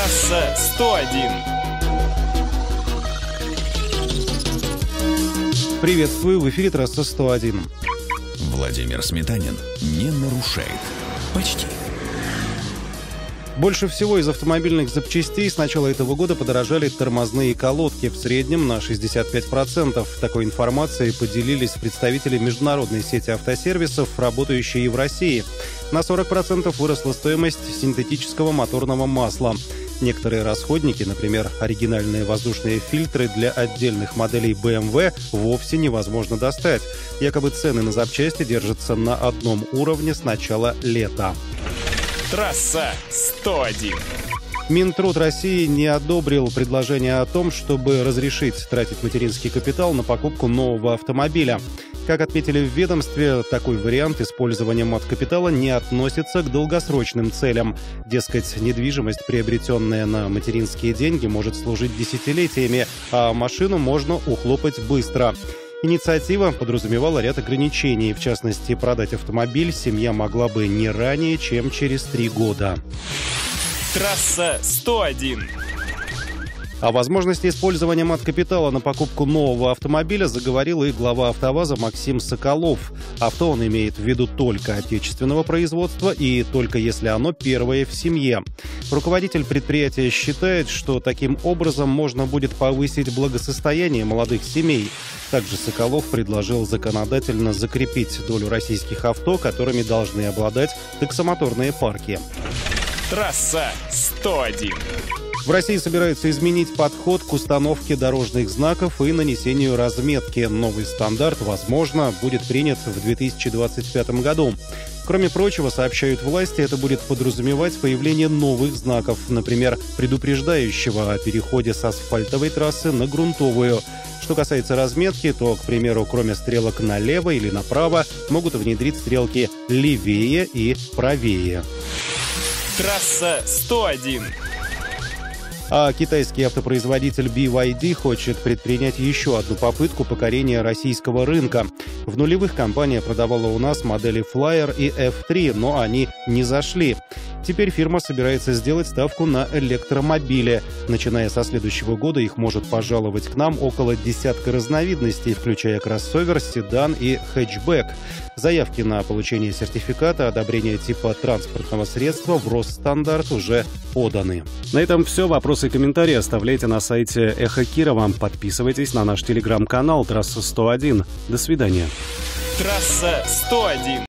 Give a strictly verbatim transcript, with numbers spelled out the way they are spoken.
Трасса сто один. Приветствую, в эфире Трасса сто один. Владимир Сметанин не нарушает. Почти. Больше всего из автомобильных запчастей с начала этого года подорожали тормозные колодки, в среднем на шестьдесят пять процентов. Такой информацией поделились представители международной сети автосервисов, работающие в России. На сорок процентов выросла стоимость синтетического моторного масла. Некоторые расходники, например, оригинальные воздушные фильтры для отдельных моделей бэ эм вэ, вовсе невозможно достать. Якобы цены на запчасти держатся на одном уровне с начала лета. Трасса сто один. Минтруд России не одобрил предложение о том, чтобы разрешить тратить материнский капитал на покупку нового автомобиля. Как отметили в ведомстве, такой вариант использования мат-капитала не относится к долгосрочным целям. Дескать, недвижимость, приобретенная на материнские деньги, может служить десятилетиями, а машину можно ухлопать быстро. Инициатива подразумевала ряд ограничений. В частности, продать автомобиль семья могла бы не ранее, чем через три года. Трасса сто один. О возможности использования мат-капитала на покупку нового автомобиля заговорил и глава АвтоВАЗа Максим Соколов. Авто он имеет в виду только отечественного производства и только если оно первое в семье. Руководитель предприятия считает, что таким образом можно будет повысить благосостояние молодых семей. Также Соколов предложил законодательно закрепить долю российских авто, которыми должны обладать таксомоторные парки. Трасса сто один. В России собираются изменить подход к установке дорожных знаков и нанесению разметки. Новый стандарт, возможно, будет принят в две тысячи двадцать пятом году. Кроме прочего, сообщают власти, это будет подразумевать появление новых знаков, например, предупреждающего о переходе с асфальтовой трассы на грунтовую. Что касается разметки, то, к примеру, кроме стрелок налево или направо, могут внедрить стрелки левее и правее. Трасса сто один. А китайский автопроизводитель би вай ди хочет предпринять еще одну попытку покорения российского рынка. В нулевых компания продавала у нас модели Flyer и эф три, но они не зашли. Теперь фирма собирается сделать ставку на электромобили. Начиная со следующего года их может пожаловать к нам около десятка разновидностей, включая кроссовер, седан и хэтчбэк. Заявки на получение сертификата одобрения типа транспортного средства в Росстандарт уже поданы. На этом все. Вопросы и комментарии оставляйте на сайте Эхо Кирова. Подписывайтесь на наш телеграм-канал Трасса сто один. До свидания. Трасса сто один.